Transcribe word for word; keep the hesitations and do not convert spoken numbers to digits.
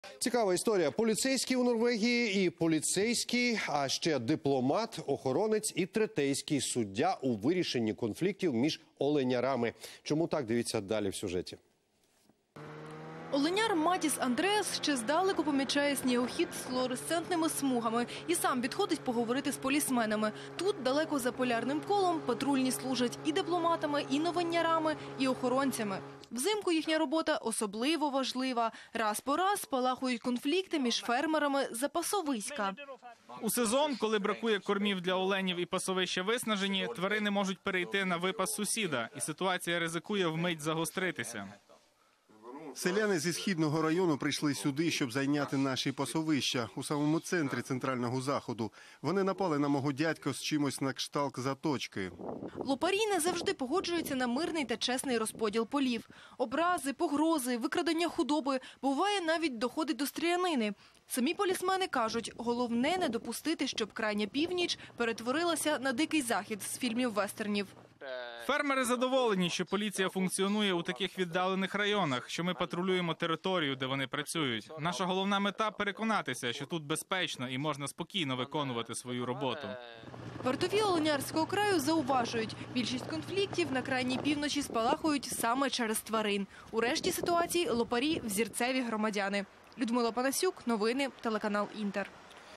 Цікава історія. Поліцейський у Норвегії і поліцейський, а ще дипломат, охоронець і третейський суддя у вирішенні конфліктів між оленярами. Чому так? Дивіться далі в сюжеті. Оленяр Матіс Андреас ще здалеку помічає снігохід з флуоресцентними смугами і сам підходить поговорити з полісменами. Тут, далеко за полярним колом, патрульні служать і дипломатами, і новинярами, і охоронцями. Взимку їхня робота особливо важлива. Раз по раз спалахують конфлікти між фермерами за пасовиська. У сезон, коли бракує кормів для оленів і пасовища виснажені, тварини можуть перейти на випас сусіда, і ситуація ризикує вмить загостритися. Селяни зі східного району прийшли сюди, щоб зайняти наші пасовища у самому центрі центрального заходу. Вони напали на мого дядька з чимось на кшталт заточки. Лопарі не завжди погоджуються на мирний та чесний розподіл полів. Образи, погрози, викрадення худоби, буває навіть доходить до стрілянини. Самі полісмени кажуть, головне не допустити, щоб крайня північ перетворилася на дикий захід з фільмів вестернів. Фермери задоволені, що поліція функціонує у таких віддалених районах, що ми патрулюємо територію, де вони працюють. Наша головна мета – переконатися, що тут безпечно і можна спокійно виконувати свою роботу. Вартові Оленярського краю зауважують, більшість конфліктів на крайній півночі спалахують саме через тварин. У решті ситуацій лопарі – взірцеві громадяни. Людмила Панасюк, новини, телеканал «Інтер».